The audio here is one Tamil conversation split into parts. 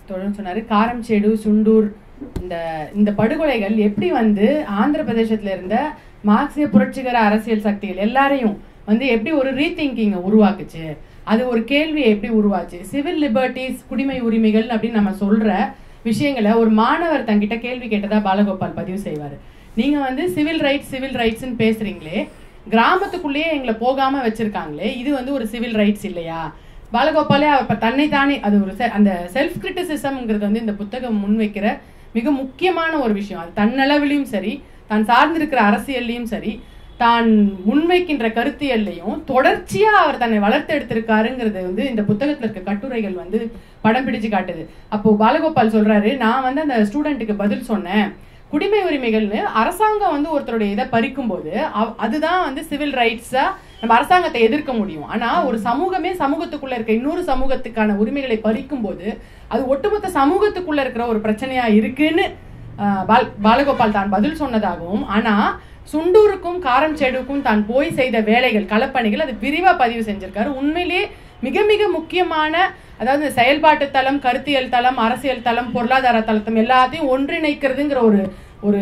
தொடர்ந்து சொன்னாரு. காரம்சேடு, சுண்டூர் இந்த படுகொலைகள் எப்படி வந்து ஆந்திர பிரதேசத்துல இருந்த மார்க்சிய புரட்சிகர அரசியல் சக்திகள் எல்லாரையும் வந்து எப்படி ஒரு ரீதிங்கிங் உருவாக்குச்சு, அது ஒரு கேள்வியை எப்படி உருவாச்சு. சிவில் லிபர்ட்டிஸ், குடிமை உரிமைகள் அப்படின்னு நம்ம சொல்ற விஷயங்களை ஒரு மாணவர் தங்கிட்ட கேள்வி கேட்டதா பாலகோபால் பதிவு செய்வாரு. நீங்க வந்து சிவில் ரைட்ஸ்ன்னு பேசுறீங்களே, கிராமத்துக்குள்ளேயே எங்களை போகாம வச்சிருக்காங்களே, இது வந்து ஒரு சிவில் ரைட்ஸ் இல்லையா? பாலகோபாலே அவர் தன்னைத்தானே அது ஒரு அந்த செல்ஃப் கிரிட்டிசிசம்ங்கிறது வந்து இந்த புத்தகம் முன்வைக்கிற மிக முக்கியமான ஒரு விஷயம். அது தன்னளவிலையும் சரி, தான் சார்ந்திருக்கிற அரசியல்லையும் சரி, தான் முன்வைக்கின்ற கருத்தியல்லையும் தொடர்ச்சியா அவர் தன்னை வளர்த்து எடுத்திருக்காருங்கிறது வந்து இந்த புத்தகத்துல இருக்க கட்டுரைகள் வந்து படம் பிடிச்சு காட்டுது. அப்போ பாலகோபால் சொல்றாரு, நான் வந்து அந்த ஸ்டூடெண்ட்டுக்கு பதில் சொன்னேன், குடிமை உரிமைகள்னு அரசாங்கம் வந்து ஒருத்தருடைய இதை பறிக்கும் போது அதுதான் வந்து சிவில் ரைட்ஸா நம்ம அரசாங்கத்தை எதிர்க்க முடியும். ஆனா ஒரு சமூகமே சமூகத்துக்குள்ள இருக்க இன்னொரு சமூகத்துக்கான உரிமைகளை பறிக்கும் போது அது ஒட்டுமொத்த சமூகத்துக்குள்ள இருக்கிற ஒரு பிரச்சனையா இருக்குன்னு பாலகோபால் தான் பதில் சொன்னதாகவும், ஆனா சுண்டூருக்கும் காரம்சேடுக்கும் தான் போய் செய்த வேலைகள், களப்பணிகள் அது விரிவா பதிவு செஞ்சிருக்காரு. உண்மையிலேயே மிக மிக முக்கியமான, அதாவது செயல்பாட்டு தளம், கருத்தியல் தளம், அரசியல் தளம், பொருளாதார தளம் எல்லாத்தையும் ஒன்றிணைக்கிறதுங்கிற ஒரு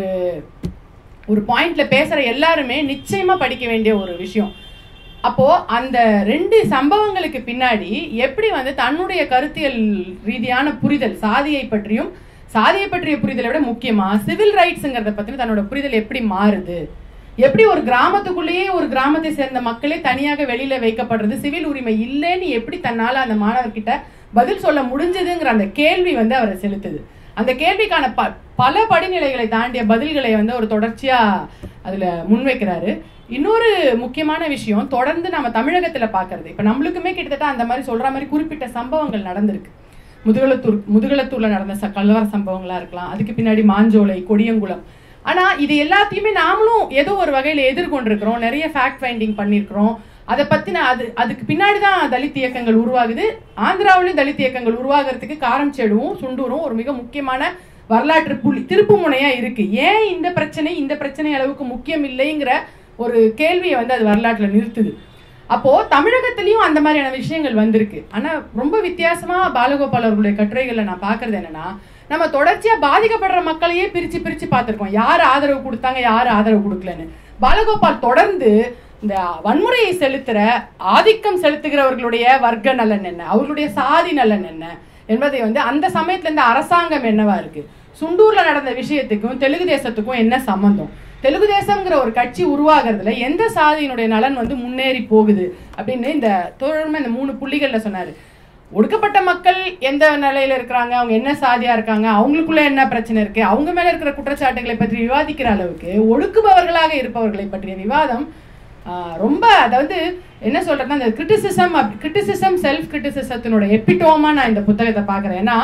ஒரு பாயிண்ட்ல பேசுற எல்லாருமே நிச்சயமா படிக்க வேண்டிய ஒரு விஷயம். அப்போ அந்த ரெண்டு சம்பவங்களுக்கு பின்னாடி எப்படி வந்து தன்னுடைய கருத்தியல் ரீதியான புரிதல், சாதியை பற்றிய புரிதலை விட முக்கியமா சிவில் ரைட்ஸ்ங்கிறத பத்தின தன்னோட புரிதல் எப்படி மாறுது, எப்படி ஒரு கிராமத்துக்குள்ளேயே ஒரு கிராமத்தை சேர்ந்த மக்களே தனியாக வெளியில வைக்கப்படுறது, சிவில் உரிமை இல்லைன்னு எப்படி தன்னால அந்த மாணவர்கிட்ட பதில் சொல்ல முடிஞ்சதுங்கிற அந்த கேள்வி வந்து அவரை செலுத்துது. அந்த கேள்விக்கான பல படிநிலைகளை தாண்டிய பதில்களை வந்து ஒரு தொடர்ச்சியா அதுல முன்வைக்கிறாரு. இன்னொரு முக்கியமான விஷயம் தொடர்ந்து நம்ம தமிழகத்துல பாக்குறது, இப்ப நம்மளுக்குமே கிட்டத்தட்ட அந்த மாதிரி சொல்ற மாதிரி குறிப்பிட்ட சம்பவங்கள் நடந்திருக்கு. முதுகலத்தூர்ல நடந்த கலவர சம்பவங்களா இருக்கலாம், அதுக்கு பின்னாடி மாஞ்சோலை, கொடியங்குளம். ஆனா இது எல்லாத்தையுமே நாமளும் ஏதோ ஒரு வகையில எதிர்கொண்டிருக்கிறோம், நிறைய ஃபேக்ட் ஃபைண்டிங் பண்ணிருக்கிறோம். அதை பத்தின அதுக்கு பின்னாடிதான் தலித் இயக்கங்கள் உருவாகுது. ஆந்திராவிலும் தலித் இயக்கங்கள் உருவாகிறதுக்கு காரம்சேடுவும் சுண்டூரும் ஒரு மிக முக்கியமான வரலாற்று திருப்பு முனையா இருக்கு. ஏன் இந்த பிரச்சனை அளவுக்கு முக்கியம் இல்லைங்கிற ஒரு கேள்வியை வந்து அது வரலாற்றுல நிறுத்துது. அப்போ தமிழகத்திலயும் அந்த மாதிரியான விஷயங்கள் வந்திருக்கு. ஆனா ரொம்ப வித்தியாசமா பாலகோபால் அவர்களுடைய கட்டுரைகள்ல நான் பாக்குறது என்னன்னா, நம்ம தொடர்ச்சியா பாதிக்கப்படுற மக்களையே பிரிச்சு பார்த்திருக்கோம், யார் ஆதரவு கொடுத்தாங்க, யார் ஆதரவு கொடுக்கலன்னு. பாலகோபால் தொடர்ந்து இந்த வன்முறையை செலுத்துற, ஆதிக்கம் செலுத்துகிறவர்களுடைய வர்க்க நலன் என்ன, அவர்களுடைய சாதி நலன் என்ன என்பதை வந்து அந்த சமயத்துல இந்த அரசாங்கம் என்னவா இருக்கு, சுண்டூர்ல நடந்த விஷயத்துக்கும் தெலுங்கு தேசத்துக்கும் என்ன சம்பந்தம், தெலுங்கு தேசம்ங்கிற ஒரு கட்சி உருவாகிறதுல எந்த சாதியினுடைய நலன் வந்து முன்னேறி போகுது அப்படின்னு இந்த தொடர்ந்து இந்த 3 புள்ளிகள்ல சொன்னாரு. ஒடுக்கப்பட்ட மக்கள் எந்த நிலையில இருக்கிறாங்க, அவங்க என்ன சாதியா இருக்காங்க, அவங்களுக்குள்ள என்ன பிரச்சனை இருக்கு, அவங்க மேல இருக்கிற குற்றச்சாட்டுகளை பற்றி விவாதிக்கிற அளவுக்கு ஒடுக்குபவர்களாக இருப்பவர்களை பற்றிய விவாதம் ரொம்ப, அதாவது என்ன சொல்றதுன்னா அந்த கிரிட்டிசிசம் செல்ஃப் கிரிட்டிசிசத்தினோட எபிட்டோமா நான் இந்த புத்தகத்தை பாக்குறேன். ஏன்னா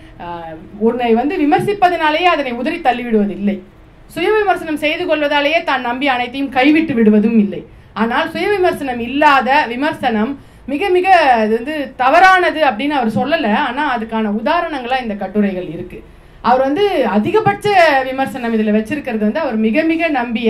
உன்னை வந்து விமர்சிப்பதனாலேயே அதனை உதறி தள்ளிவிடுவது இல்லை, சுய விமர்சனம் செய்து கொள்வதாலேயே தான் நம்பி அனைத்தையும் கைவிட்டு விடுவதும் இல்லை. ஆனால் சுய விமர்சனம் இல்லாத விமர்சனம் மிக மிக அது வந்து தவறானது அப்படின்னு அவர் சொல்லல. ஆனா அதுக்கான உதாரணங்களா இந்த கட்டுரைகள் இருக்கு. அவர் வந்து அதிகபட்ச விமர்சனம் இதுல வச்சிருக்கிறது வந்து அவர் மிக மிக நம்பிய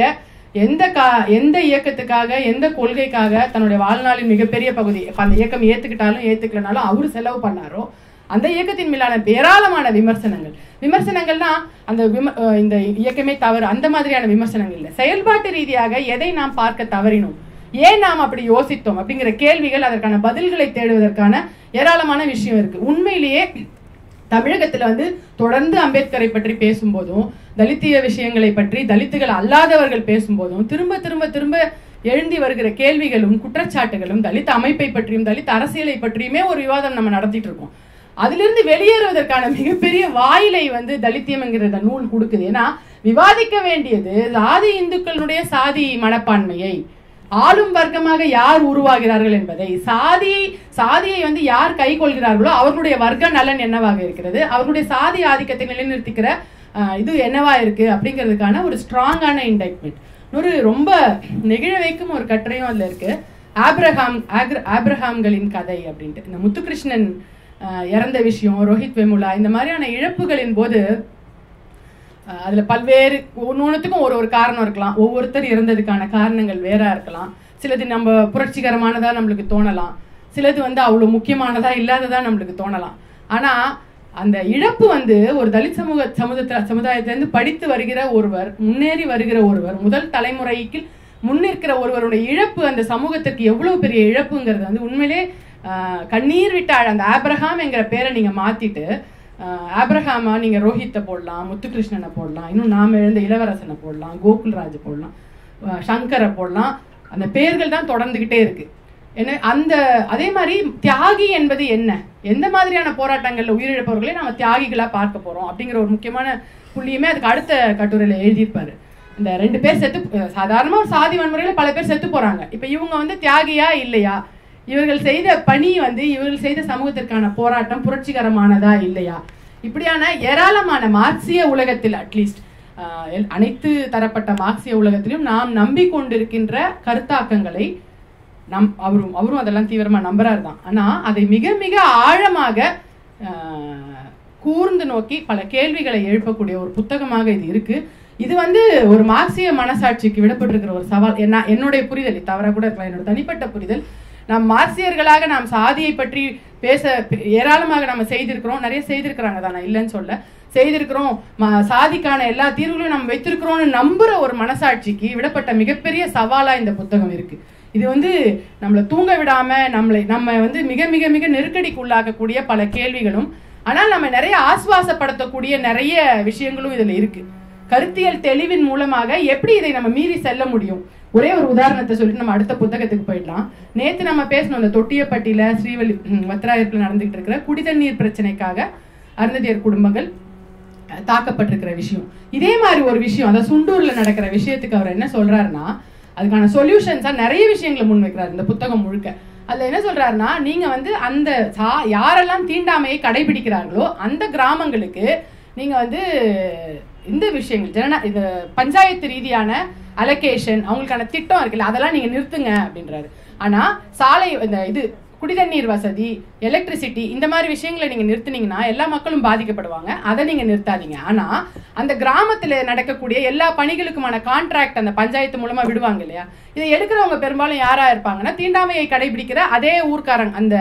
எந்த இயக்கத்துக்காக, எந்த கொள்கைக்காக தன்னுடைய வாழ்நாளின் மிகப்பெரிய பகுதி அந்த இயக்கம் ஏத்துக்கிட்டாலும் ஏத்துக்கலனாலும் அவரு செலவு பண்ணாரோ அந்த இயக்கத்தின் மேலான ஏராளமான விமர்சனங்கள்னா அந்த இந்த இயக்கமே தவறு அந்த மாதிரியான விமர்சனங்கள் இல்லை. செயல்பாட்டு ரீதியாக எதை நாம் பார்க்க தவறினோம், ஏன் நாம் அப்படி யோசித்தோம் அப்படிங்கிற கேள்விகள், அதற்கான பதில்களை தேடுவதற்கான ஏராளமான விஷயம் இருக்கு. உண்மையிலேயே தமிழகத்துல வந்து தொடர்ந்து அம்பேத்கரை பற்றி பேசும்போதும், தலித்திய விஷயங்களை பற்றி தலித்துகள் அல்லாதவர்கள் பேசும்போதும் திரும்ப திரும்ப திரும்ப எழுந்தி வருகிற கேள்விகளும் குற்றச்சாட்டுகளும் தலித் அமைப்பை பற்றியும் தலித் அரசியலை பற்றியுமே ஒரு விவாதம் நம்ம நடத்திட்டு இருக்கோம். அதிலிருந்து வெளியேறுவதற்கான மிகப்பெரிய வாயிலை வந்து தலித்தியம் என்கிற நூல் கொடுக்குது. ஏன்னா விவாதிக்க வேண்டியது சாதி இந்துக்களுடைய சாதி மனப்பான்மையை, ஆளும் வர்க்கமாக யார் உருவாகிறார்கள் என்பதை, சாதியை வந்து யார் கை கொள்கிறார்களோ அவர்களுடைய வர்க்க நலன் என்னவாக இருக்கிறது, அவர்களுடைய சாதி ஆதிக்கத்தை நிலைநிறுத்திக்கிற இது என்னவா இருக்கு அப்படிங்கிறதுக்கான ஒரு ஸ்ட்ராங்கான இன்டைட்மெண்ட். ஒரு ரொம்ப நெகிழ வைக்கும் ஒரு கட்டுரையும் அதுல இருக்கு. ஆப்ரஹாம்களின் கதை அப்படின்ட்டு, இந்த முத்துகிருஷ்ணன் இறந்த விஷயம், ரோஹித் வெமுலா, இந்த மாதிரியான இழப்புகளின் போது அதுல பல்வேறு ஒன்னொன்னுத்துக்கும் ஒரு காரணம் இருக்கலாம், ஒவ்வொருத்தர் இறந்ததுக்கான காரணங்கள் வேற இருக்கலாம். சிலது நம்ம புரட்சிகரமானதா நம்மளுக்கு தோணலாம், சிலது வந்து அவ்வளவு முக்கியமானதா இல்லாததா நம்மளுக்கு தோணலாம். ஆனா அந்த இழப்பு வந்து ஒரு தலித் சமுதாயத்திலிருந்து படித்து வருகிற ஒருவர், முன்னேறி வருகிற ஒருவர், முதல் தலைமுறைக்கு முன்னிற்கிற ஒருவருடைய இழப்பு அந்த சமூகத்திற்கு எவ்வளவு பெரிய இழப்புங்கிறது வந்து உண்மையிலே கண்ணீர் விட்ட அந்த ஆப்ரஹாம் என்கிற பேரை நீங்க மாத்திட்டு ஆப்ரஹாமா நீங்க ரோஹித்தை போடலாம், முத்துகிருஷ்ணனை போடலாம், இன்னும் நாம எழுந்த இளவரசனை போடலாம், கோகுல்ராஜ் போடலாம், சங்கரை போடலாம். அந்த பேர்கள் தான் தொடர்ந்துகிட்டே இருக்கு. என்ன அந்த அதே மாதிரி தியாகி என்பது என்ன, எந்த மாதிரியான போராட்டங்கள்ல உயிரிழப்பவர்களே நம்ம தியாகிகளா பார்க்க போறோம் அப்படிங்கிற ஒரு முக்கியமான புள்ளியுமே அதுக்கு அடுத்த கட்டுரையில எழுதியிருப்பாரு. இந்த 2 பேர் செத்து, சாதாரணமா ஒரு சாதி வன்முறையில பல பேர் செத்து போறாங்க. இப்ப இவங்க வந்து தியாகியா இல்லையா, இவர்கள் செய்த பணி வந்து இவர்கள் செய்த சமூகத்திற்கான போராட்டம் புரட்சிகரமானதா இல்லையா, இப்படியான ஏராளமான மார்க்சிய உலகத்தில் அட்லீஸ்ட் அனைத்து தரப்பட்ட மார்க்சிய உலகத்திலும் நாம் நம்பிக்கொண்டிருக்கின்ற கருத்தாக்கங்களை அவரும் அதெல்லாம் தீவிரமா நம்புறாரு தான். ஆனா அதை மிக மிக ஆழமாக கூர்ந்து நோக்கி பல கேள்விகளை எழுப்பக்கூடிய ஒரு புத்தகமாக இது இருக்கு. இது வந்து ஒரு மார்க்சிய மனசாட்சிக்கு விடப்பட்டிருக்கிற ஒரு சவால். என்னுடைய புரிதல், தவறா கூட இருக்கலாம், என்னோட தனிப்பட்ட புரிதல். நாம் மார்க்சியர்களாக நாம் சாதியை பற்றி பேச ஏராளமாக நம்ம செய்திருக்கிறோம், நிறைய செய்திருக்கிறாங்க தான், நான் இல்லைன்னு சொல்ல, செய்திருக்கிறோம். சாதிக்கான எல்லா தீர்வுகளையும் நம்ம வைத்திருக்கிறோம்னு நம்புற ஒரு மனசாட்சிக்கு விடப்பட்ட மிகப்பெரிய சவாலா இந்த புத்தகம் இருக்கு. இது வந்து நம்மளை தூங்க விடாம நம்ம வந்து மிக மிக மிக நெருக்கடிக்கு உள்ளாக்கக்கூடிய பல கேள்விகளும், ஆனால் நம்ம நிறைய ஆஸ்வாசப்படுத்தக்கூடிய நிறைய விஷயங்களும் இதுல இருக்கு. கருத்தியல் தெளிவின் மூலமாக எப்படி இதை நம்ம மீறி செல்ல முடியும். ஒரே ஒரு உதாரணத்தை சொல்லிட்டு நம்ம அடுத்த புத்தகத்துக்கு போயிடலாம். நேத்து நம்ம பேசணும், இந்த தொட்டியப்பட்டியில வத்திராயிருப்பில் நடந்துகிட்டு இருக்கிற குடிதண்ணீர் பிரச்சனைக்காக அருந்ததியர் குடும்பங்கள் தாக்கப்பட்டிருக்கிற விஷயம். இதே மாதிரி ஒரு விஷயம், அதாவது சுண்டூர்ல நடக்கிற விஷயத்துக்கு அவர் என்ன சொல்றாருன்னா, அதுக்கான சொல்யூஷன்ஸா நிறைய விஷயங்களை முன்வைக்கிறார் இந்த புத்தகம் முழுக்க. அதுல என்ன சொல்றாருன்னா, நீங்க வந்து அந்த யாரெல்லாம் தீண்டாமையை கடைபிடிக்கிறார்களோ அந்த கிராமங்களுக்கு நீங்க வந்து இந்த விஷயங்கள் இது பஞ்சாயத்து ரீதியான அலோகேஷன், அவங்களுக்கான திட்டம் இருக்குல்ல, அதெல்லாம் நீங்க நிறுத்துங்க அப்படின்றாரு. ஆனா சாலை இந்த இது குடிதண்ணீர் வசதி, எலக்ட்ரிசிட்டி, இந்த மாதிரி விஷயங்களை நீங்க நிறுத்தினீங்கன்னா எல்லா மக்களும் பாதிக்கப்படுவாங்க, அதை நீங்க நிறுத்தாதீங்க. ஆனா அந்த கிராமத்துல நடக்கக்கூடிய எல்லா பணிகளுக்குமான கான்ட்ராக்ட் அந்த பஞ்சாயத்து மூலமா விடுவாங்க இல்லையா, இதை எடுக்கிறவங்க பெரும்பாலும் யாரா இருப்பாங்கன்னா தீண்டாமையை கடைபிடிக்கிற அதே ஊர்க்காரங்க, அந்த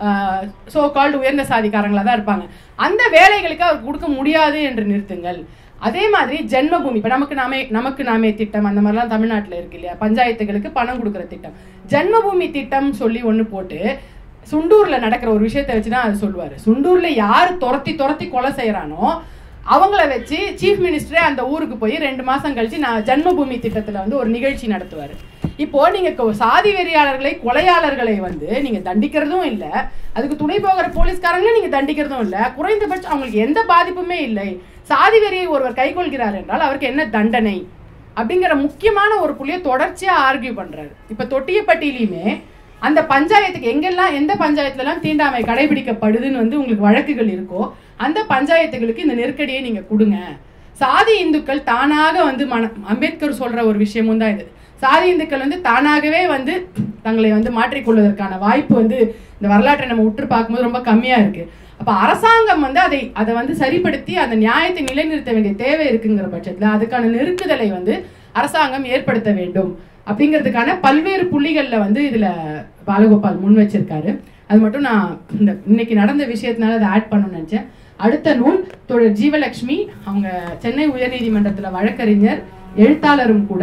சோ கால்டு உயர்ந்த சாதிக்காரங்களா தான் இருப்பாங்க. அந்த வேலைகளுக்கு அவர் கொடுக்க முடியாது என்று நிறுத்துங்கள். அதே மாதிரி ஜென்மபூமி, இப்ப நமக்கு நாமே திட்டம் அந்த மாதிரிலாம் தமிழ்நாட்டுல இருக்கு இல்லையா, பஞ்சாயத்துகளுக்கு பணம் கொடுக்குற திட்டம், ஜென்மபூமி திட்டம் சொல்லி ஒண்ணு போட்டு சுண்டூர்ல நடக்கிற ஒரு விஷயத்தை வச்சுதான் அது சொல்லுவாரு. சுண்டூர்ல யாரு துரத்தி கொலை செய்யறானோ அவங்கள வச்சு சீஃப் மினிஸ்டரே அந்த ஊருக்கு போய் 2 மாசம் கழிச்சு நான் ஜென்மபூமி திட்டத்துல வந்து ஒரு நிகழ்ச்சி நடத்துவாரு. இப்போ நீங்க சாதி வெறியாளர்களை, கொலையாளர்களை வந்து நீங்க தண்டிக்கிறதும் இல்ல, அதுக்கு துணை போகிற போலீஸ்காரங்களே நீங்க தண்டிக்கிறதும் இல்ல, குறைந்தபட்சம் அவங்களுக்கு எந்த பாதிப்புமே இல்லை. சாதி வெறியை ஒருவர் கைகொள்கிறார் என்றால் அவருக்கு என்ன தண்டனை அப்படிங்கிற முக்கியமான ஒரு புள்ளியை தொடர்ச்சியா ஆர்கியூ பண்றாரு. இப்ப தொட்டியப்பட்டியிலுமே அந்த பஞ்சாயத்துக்கு எங்கெல்லாம் எந்த பஞ்சாயத்துல எல்லாம் தீண்டாமை கடைபிடிக்கப்படுதுன்னு வந்து உங்களுக்கு வழக்குகள் இருக்கோ அந்த பஞ்சாயத்துகளுக்கு இந்த நெருக்கடியை நீங்க கொடுங்க. சாதி இந்துக்கள் தானாக வந்து அம்பேத்கர் சொல்ற ஒரு விஷயமும் தான் இது. சாதி இந்துக்கள் வந்து தானாகவே வந்து தங்களை வந்து மாற்றிக்கொள்வதற்கான வாய்ப்பு வந்து இந்த வரலாற்றை நம்ம உற்று பார்க்கும்போது ரொம்ப கம்மியா இருக்கு. அப்ப அரசாங்கம் வந்து அதை வந்து சரிப்படுத்தி அந்த நியாயத்தை நிலைநிறுத்த வேண்டிய தேவை இருக்குங்கிற பட்சத்துல அதுக்கான நெருக்குதலை வந்து அரசாங்கம் ஏற்படுத்த வேண்டும் அப்படிங்கிறதுக்கான பல்வேறு புள்ளிகள்ல வந்து இதுல பாலகோபால் முன் வச்சிருக்காரு. அது மட்டும் நான் இந்த இன்னைக்கு நடந்த விஷயத்தினால அதை ஆட் பண்ணணும்னு நினைச்சேன். அடுத்த நூல் தோழர் ஜீவலட்சுமி, அவங்க சென்னை உயர்நீதிமன்றத்துல வழக்கறிஞர், எழுத்தாளரும் கூட,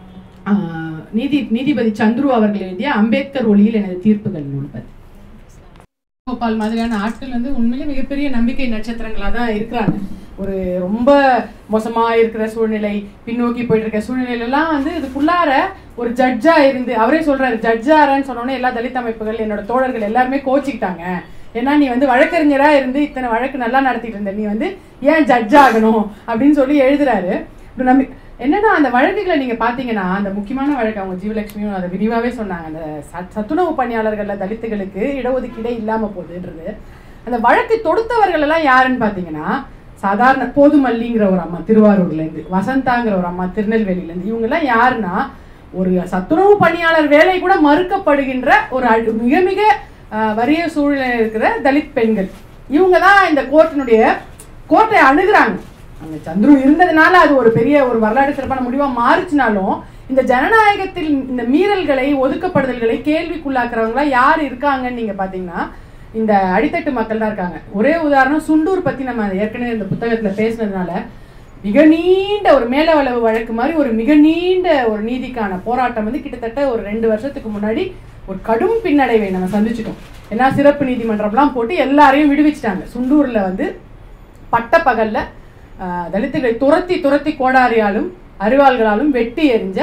நீதிபதி சந்துரு அவர்கள் எழுதிய அம்பேத்கர் ஒளியில் எனது தீர்ப்புகள் நூல் பத்தி. கோபால் மாதிரியான ஆட்கள் வந்து உண்மையிலே மிகப்பெரிய நம்பிக்கை நட்சத்திரங்களா தான் இருக்கிறாங்க. ஒரு ரொம்ப மோசமா இருக்கிற சூழ்நிலை, பின்னோக்கி போயிட்டு இருக்க சூழ்நிலையில எல்லாம் வந்து இதுக்குள்ளார ஒரு ஜட்ஜா இருந்து, அவரே சொல்றாரு, ஜட்ஜாரன்னு சொன்னோன்னே எல்லா தலித் அமைப்புகள், என்னோட தோழர்கள் எல்லாருமே கோச்சிக்கிட்டாங்க. ஏன்னா நீ வந்து வழக்கறிஞரா இருந்து இத்தனை வழக்கு நல்லா நடத்திட்டு இருந்த, நீ வந்து ஏன் ஜட்ஜ் ஆகணும் அப்படின்னு சொல்லி எழுதுறாரு. என்னன்னா அந்த வழக்குகளை நீங்க பாத்தீங்கன்னா, அந்த முக்கியமான வழக்கு அவங்க ஜீவலட்சுமியும் அதை விரிவாவே சொன்னாங்க. அந்த சத்துணவு பணியாளர்கள்ல தலித்துகளுக்கு இடஒதுக்கீடே இல்லாம போகுதுன்றது. அந்த வழக்கு தொடுத்தவர்கள் எல்லாம் யாருன்னு பாத்தீங்கன்னா, சாதாரண போதுமல்லிங்கிற ஒரு அம்மா திருவாரூர்ல இருந்து, வசந்தாங்கிற ஒரு அம்மா திருநெல்வேலியில இருந்து, இவங்க எல்லாம் யாருன்னா ஒரு சத்துணவு பணியாளர் வேலை கூட மறுக்கப்படுகின்ற ஒரு மிக மிக வறிய சூழ்நிலை இருக்கிற தலித் பெண்கள். இவங்க தான் இந்த கோர்ட்டை அணுகுறாங்க. அந்த சந்துரு இருந்ததுனால அது ஒரு பெரிய ஒரு வரலாற்று சிறப்பான முடிவா மாறுச்சுனாலும், இந்த ஜனநாயகத்தில் இந்த மீறல்களை, ஒதுக்கப்படுதல்களை கேள்விக்குள்ளாக்குறவங்களா யார் இருக்காங்கன்னு நீங்க பாத்தீங்கன்னா, இந்த அடித்தட்டு மக்கள் தான் இருக்காங்க. ஒரே உதாரணம், சுண்டூர் பத்தி நம்ம ஏற்கனவே இந்த புத்தகத்துல பேசினதுனால மிக நீண்ட ஒரு மேலவளவு வழக்கு மாதிரி ஒரு மிக நீண்ட ஒரு நீதிக்கான போராட்டம் வந்து கிட்டத்தட்ட ஒரு 2 வருஷத்துக்கு முன்னாடி ஒரு கடும் பின்னடைவை நம்ம சந்திச்சிட்டோம். ஏன்னா சிறப்பு நீதிமன்றம்லாம் போட்டு எல்லாரையும் விடுவிச்சிட்டாங்க. சுண்டூர்ல வந்து பட்ட பகல்ல தலித்துகளை துரத்தி கோடாரியாலும் அரிவாள்களாலும் வெட்டி எறிஞ்ச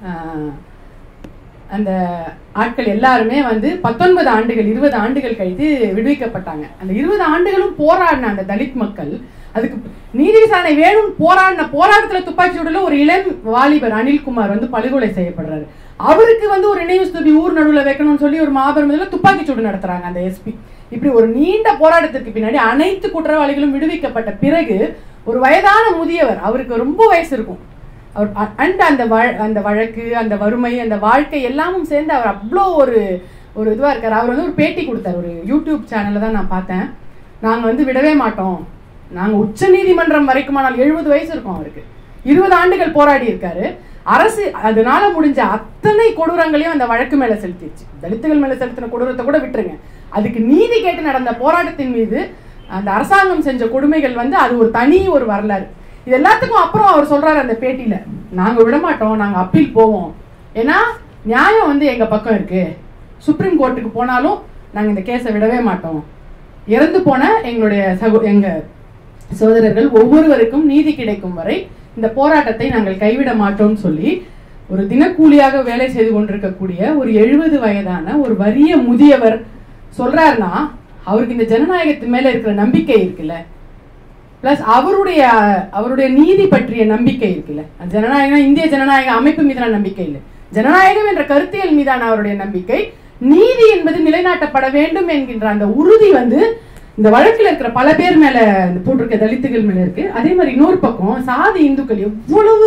அந்த ஆட்கள் எல்லாருமே வந்து 19 ஆண்டுகள் 20 ஆண்டுகள் கழித்து விடுவிக்கப்பட்டாங்க. அந்த 20 ஆண்டுகளும் போராடின அந்த தலித் மக்கள் அதுக்கு நீதி விசாரணை வேணும் போராட்டத்துல துப்பாக்கி சூடுல ஒரு இளம் வாலிபர் அனில்குமார் வந்து படுகொலை செய்யப்படுறாரு. அவருக்கு வந்து ஒரு நினைவு ஸ்தூபி ஊர் நடுவில் வைக்கணும்னு சொல்லி ஒரு மாபெரும் இதில் துப்பாக்கி சூடு நடத்துறாங்க அந்த எஸ்பி. இப்படி ஒரு நீண்ட போராட்டத்திற்கு பின்னாடி அனைத்து குற்றவாளிகளும் விடுவிக்கப்பட்ட பிறகு ஒரு வயதான முதியவர், அவருக்கு ரொம்ப வயசு இருக்கும், அவர் அந்த வழக்கு, அந்த வறுமை, அந்த வாழ்க்கை எல்லாமும் சேர்ந்து அவர் அவ்வளோ ஒரு இதுவாக இருக்கார். அவர் வந்து ஒரு பேட்டி கொடுத்தார் ஒரு யூடியூப் சேனலில் தான் நான் பார்த்தேன். நாங்கள் வந்து விடவே மாட்டோம், நாங்கள் உச்ச நீதிமன்றம் வரைக்குமானால் 70 வயசு இருக்கும் அவருக்கு, 20 ஆண்டுகள் போராடி இருக்காரு. அரசு அதனால முடிஞ்ச அத்தனை கொடூரங்களையும் அந்த வழக்கு மேல செலுத்திடுச்சு. தலித்துகள் மேல செலுத்தின கொடூரத்தை கூட விட்டுருங்க, அதுக்கு நீதி கேட்டு நடந்த போராட்டத்தின் மீது அந்த அரசாங்கம் செஞ்ச கொடுமைகள் வந்து அது ஒரு தனி ஒரு வரலாறு. இது எல்லாத்துக்கும் அப்புறம் அவர் சொல்றாரு அந்த பேட்டியில, நாங்க விடமாட்டோம், நாங்க அப்பீல் போவோம், ஏன்னா நியாயம் வந்து எங்க பக்கம் இருக்கு, சுப்ரீம் கோர்ட்டுக்கு போனாலும் நாங்க இந்த கேஸை விடவே மாட்டோம், இறந்து போன எங்க சகோதரர்கள் ஒவ்வொருவருக்கும் நீதி கிடைக்கும் வரை இந்த போராட்டத்தை நாங்கள் கைவிட மாட்டோம்னு சொல்லி ஒரு தினக்கூலியாக வேலை செய்து கொண்டிருக்கக்கூடிய ஒரு 70 வயதான ஒரு வறிய முதியவர் சொல்றாருன்னா அவருக்கு இந்த ஜனநாயகத்தின் மேல இருக்கிற நம்பிக்கை இருக்குல்ல, பிளஸ் அவருடைய நீதி பற்றிய நம்பிக்கை இருக்குல்ல. ஜனநாயகம் இந்திய ஜனநாயக அமைப்பு மீதான நம்பிக்கை இல்லை, ஜனநாயகம் என்ற கருத்தியல் மீதான அவருடைய நம்பிக்கை, நீதி என்பது நிலைநாட்டப்பட வேண்டும் என்கின்ற அந்த உறுதி வந்து இந்த வழக்கில் இருக்கிற பல பேர் மேல போட்டிருக்க தலித்துகள் மேல இருக்கு. அதே மாதிரி இன்னொரு பக்கம் சாதி இந்துக்கள் எவ்வளவு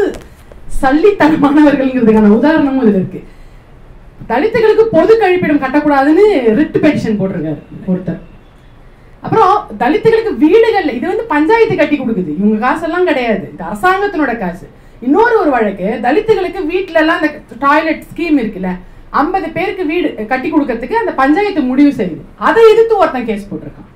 சல்லித்தனமானவர்கள்ங்கிறதுக்கான உதாரணமும் இதுல இருக்கு. தலித்துகளுக்கு பொது கழிப்பிடம் கட்டக்கூடாதுன்னு ரிட் பெட்டிஷன் போட்டிருக்காரு ஒருத்தர். அப்புறம் தலித்துகளுக்கு வீடுகள்ல இது வந்து பஞ்சாயத்து கட்டி கொடுக்குது, இவங்க காசெல்லாம் கிடையாது, இது அரசாங்கத்தினோட காசு. இன்னொரு வழக்கு, தலித்துகளுக்கு வீட்டுல எல்லாம் அந்த டாய்லெட் ஸ்கீம் இருக்குல்ல, 50 பேருக்கு வீடு கட்டி கொடுக்கறதுக்கு அந்த பஞ்சாயத்து முடிவு செய்யுது, அதை எதிர்த்து ஒருத்தன் கேஸ் போட்டிருக்கான்.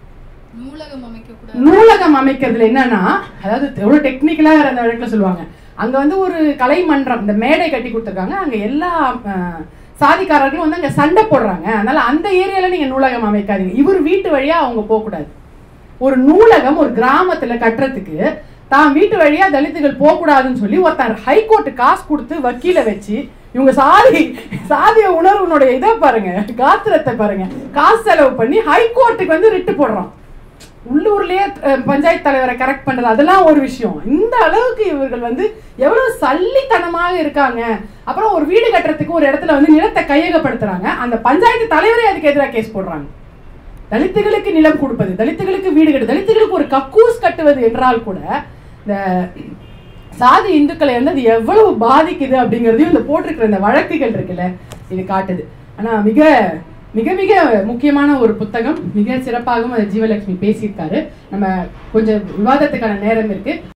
நூலகம் அமைக்கிறதுல என்னன்னா, அதாவது எவ்வளவு டெக்னிக்கலா அந்த வழக்குல சொல்லுவாங்க, அங்க வந்து ஒரு கலை மன்றம் இந்த மேடை கட்டி கொடுத்துருக்காங்க, அங்க எல்லா சாதிக்காரர்களும் வந்து அங்க சண்டை போடுறாங்க, அதனால அந்த ஏரியால நீங்க நூலகம் அமைக்காதீங்க, இவர் வீட்டு வழியா அவங்க போக கூடாது. ஒரு நூலகம் ஒரு கிராமத்துல கட்டுறதுக்கு தான் வீட்டு வழியா தலித்துகள் போக கூடாதுன்னு சொல்லி ஒருத்தர் ஹைகோர்ட்டு காசு கொடுத்து வக்கீல வச்சு, இவங்க சாதிய உணர்வுனுடைய இதை பாருங்க, காத்திரத்தை பாருங்க, காசு செலவு பண்ணி ஹைகோர்ட்டுக்கு வந்து ரிட்டு போடுறோம். உள்ளூர்லயே பஞ்சாயத்து தலைவரை கரெக்ட் பண்றது அதெல்லாம் ஒரு விஷயம். இந்த அளவுக்கு இவர்கள் வந்து எவ்வளவு சல்லித்தனமாக இருக்காங்க. அப்புறம் ஒரு வீடு கட்டுறதுக்கு ஒரு இடத்துல வந்து நிலத்தை கையகப்படுத்துறாங்க, அந்த பஞ்சாயத்து தலைவரே அதுக்கு எதிராக கேஸ் போடுறாங்க. தலித்துகளுக்கு நிலம் கொடுப்பது, தலித்துகளுக்கு வீடு கட்டு, தலித்துகளுக்கு ஒரு கக்கூஸ் கட்டுவது என்றால் கூட இந்த சாதி இந்துக்களை வந்து அது எவ்வளவு பாதிக்குது அப்படிங்கிறதையும் இந்த போட்டிருக்கிற இந்த வழக்குகள் இருக்குல்ல இது காட்டுது. ஆனா மிக மிக மிக முக்கியமான ஒரு புத்தகம், மிக சிறப்பாகவும் அதை ஜீவலட்சுமி பேசியிருக்காரு. நம்ம கொஞ்சம் விவாதத்துக்கான நேரம் இருக்கு.